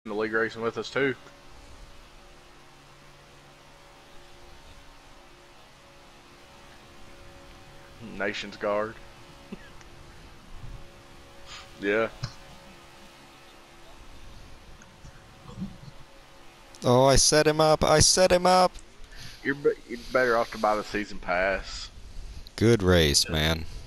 the league racing with us too. Nation's Guard. Yeah. Oh, I set him up. I set him up. You're better off to buy the season pass. Good race, man.